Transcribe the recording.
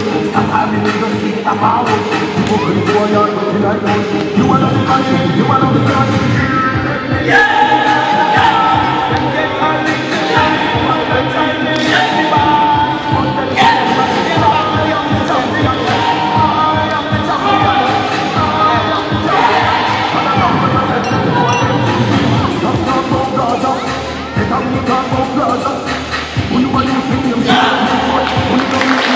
Stop having to just keep the power. You can go on your looking like one. You are not the country, you are not the country. Yeah! Who you want to see him?